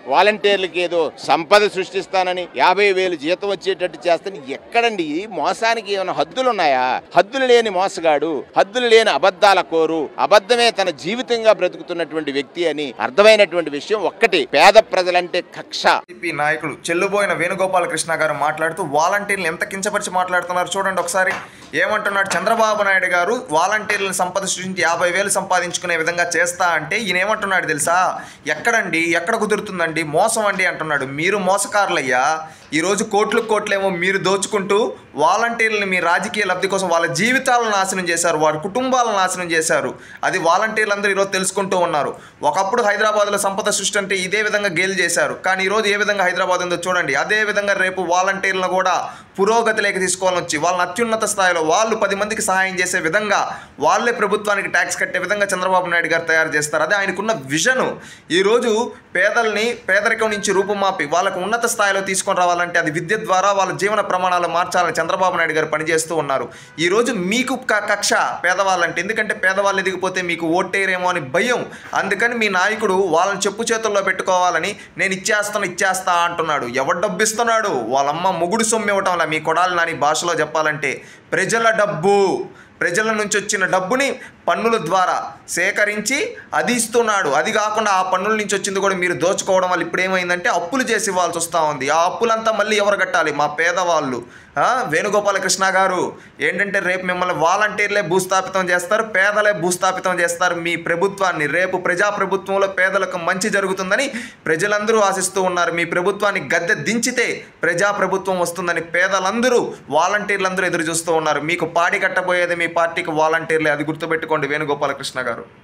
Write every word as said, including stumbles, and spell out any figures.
వాలంటీర్లకి ఏదో సంపద సృష్టిస్తానని యాభై వేలు జీతం వచ్చేటట్టు చేస్తాను. ఎక్కడండి మోసానికి ఏమైనా హద్దులు ఉన్నాయా? హద్దులు లేని మోసగాడు, హద్దులు లేని అబద్ధాల కోరు, అబద్ధమే తన జీవితంగా బ్రతుకుతున్నటువంటి వ్యక్తి అని అర్థమైనటువంటి విషయం ఒక్కటి, పేద ప్రజలంటే కక్ష. నాయకులు చెల్లుబోయిన వేణుగోపాలకృష్ణ గారు మాట్లాడుతూ వాలంటీర్లు ఎంత కించపరిచి మాట్లాడుతున్నారు చూడండి ఒకసారి. ఏమంటున్నాడు చంద్రబాబు నాయుడు గారు, వాలంటీర్లను సంపద సృష్టించి యాభై వేలు సంపాదించుకునే విధంగా చేస్తా అంటే ఈయన ఏమంటున్నాడు తెలుసా? ఎక్కడండి, ఎక్కడ కుదురుతుందండి, మోసం అండి అంటున్నాడు. మీరు మోసకారులయ్యా. ఈరోజు కోట్లు కోట్లేమో మీరు దోచుకుంటూ వాలంటీర్లను మీ రాజకీయ లబ్ధి కోసం వాళ్ళ జీవితాలను నాశనం చేశారు, వారి కుటుంబాలను నాశనం చేశారు. అది వాలంటీర్లు అందరూ ఈరోజు తెలుసుకుంటూ ఉన్నారు. ఒకప్పుడు హైదరాబాద్లో సంపద సృష్టి అంటే ఇదే విధంగా గేలు చేశారు, కానీ ఈరోజు ఏ విధంగా హైదరాబాద్ ఉందో చూడండి. అదే విధంగా రేపు వాలంటీర్లను కూడా పురోగతిలోకి తీసుకోవాలని వచ్చి వాళ్ళని అత్యున్నత స్థాయిలో వాళ్ళు పది మందికి సహాయం చేసే విధంగా, వాళ్ళే ప్రభుత్వానికి ట్యాక్స్ కట్టే విధంగా చంద్రబాబు నాయుడు గారు తయారు చేస్తారు. అదే ఆయనకున్న విజను. ఈరోజు పేదల్ని పేదరికం నుంచి రూపుమాపి వాళ్ళకు ఉన్నత స్థాయిలో తీసుకొని రావాలంటే అది విద్య ద్వారా వాళ్ళ జీవన ప్రమాణాలు మార్చాలని చంద్రబాబు నాయుడు గారు పనిచేస్తూ ఉన్నారు. ఈరోజు మీకు కక్ష పేదవాళ్ళంటే, ఎందుకంటే పేదవాళ్ళు ఎదిగిపోతే మీకు ఓటేరేమో అని భయం. అందుకని మీ నాయకుడు వాళ్ళని చెప్పు చేతుల్లో పెట్టుకోవాలని నేను ఇచ్చేస్తాను ఇచ్చేస్తా అంటున్నాడు. ఎవరు డబ్బు ఇస్తున్నాడు? వాళ్ళమ్మ మొగుడు సొమ్ము ఇవ్వటంలా. మీ కొడాలి నాని భాషలో చెప్పాలంటే ప్రజల డబ్బు, ప్రజల నుంచి వచ్చిన డబ్బుని పన్నుల ద్వారా సేకరించి అది ఇస్తున్నాడు. అది కాకుండా ఆ పన్నుల నుంచి వచ్చింది కూడా మీరు దోచుకోవడం వల్ల ఇప్పుడు ఏమైందంటే అప్పులు చేసి ఇవ్వాల్సి వస్తూ ఉంది. ఆ అప్పులంతా మళ్ళీ ఎవరు కట్టాలి? మా పేదవాళ్ళు. వేణుగోపాలకృష్ణ గారు ఏంటంటే రేపు మిమ్మల్ని వాలంటీర్లే భూస్థాపితం చేస్తారు, పేదలే భూస్థాపితం చేస్తారు మీ ప్రభుత్వాన్ని. రేపు ప్రజాప్రభుత్వంలో పేదలకు మంచి జరుగుతుందని ప్రజలందరూ ఆశిస్తూ ఉన్నారు. మీ ప్రభుత్వాన్ని గద్దె దించితే ప్రజాప్రభుత్వం వస్తుందని పేదలందరూ, వాలంటీర్లందరూ ఎదురు చూస్తూ ఉన్నారు. మీకు పాడి కట్టబోయేది మీ పార్టీకి వాలంటీర్లే, అది గుర్తుపెట్టుకోండి వేణుగోపాలకృష్ణ గారు.